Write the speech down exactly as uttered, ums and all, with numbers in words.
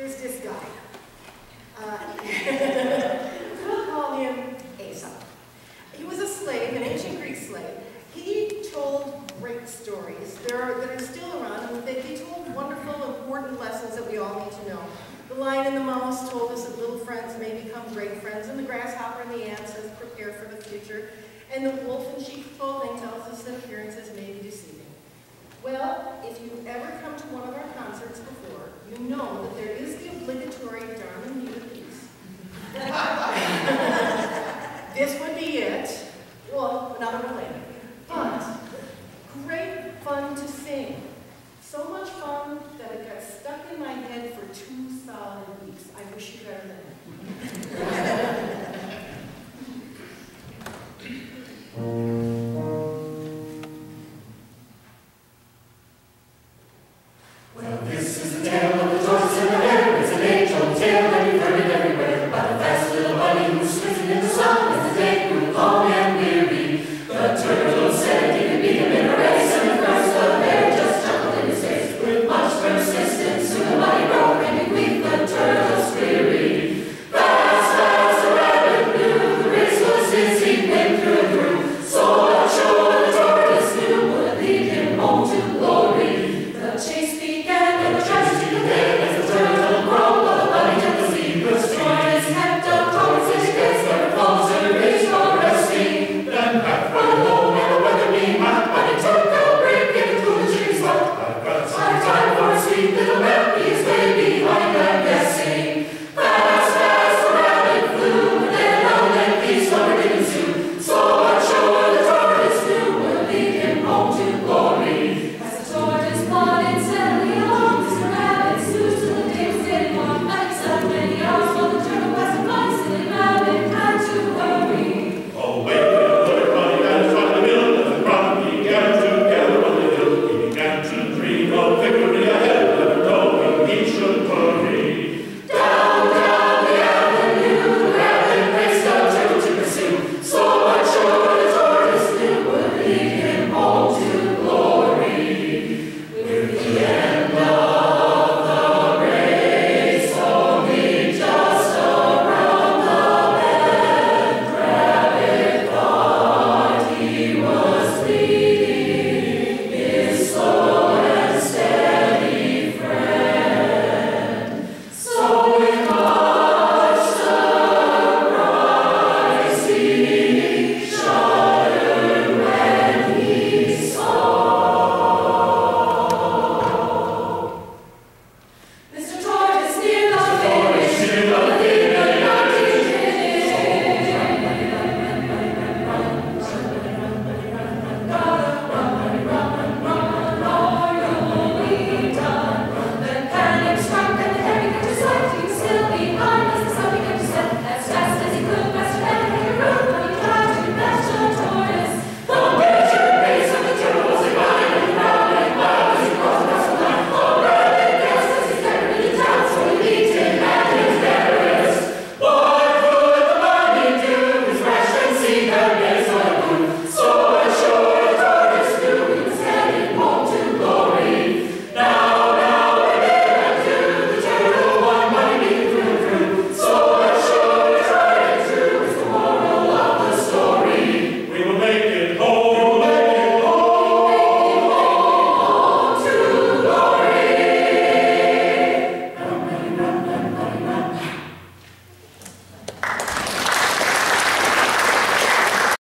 there's this guy. Uh, we'll call him Asa. He was a slave, an ancient Greek slave. He told great stories that are, that are still around, and they, they told wonderful, important lessons that we all need to know. The lion and the mouse told us that little friends may become great friends, and the grasshopper and the ant says prepare for the future, and the wolf in sheep's clothing tells us that appearances may be deceiving. Well, if you've ever come to one of our concerts before, you know that there is the obligatory Darmon Meader piece. This would be it. Well, not related. But great fun to sing. So much fun that it got stuck in my head for two solid weeks. I wish you better than that. Well, this is the tale of the tortoise and the hare. It's an age-old tale, and you've heard it everywhere. About a fast little bunny who's swimming in the sun as the day grew long and weary. The turtle said he could beat him in a race, and at first the hare just chuckled in his face. With much persistence, soon the bunny broke, and he weak the turtle's query. Fast as a rabbit knew, the race was his, he'd win through and through. So I'm sure the tortoise knew would lead him home to glory. The chase began, and the tragedy began as the turtle crawled while the bunny took the lead. The stories kept up towards his gates, their falls and raised no resting. Then halfway home, and the weather being hot, bunny took a break and threw the trees up. I've got some time for a sweet little nap, he is way behind.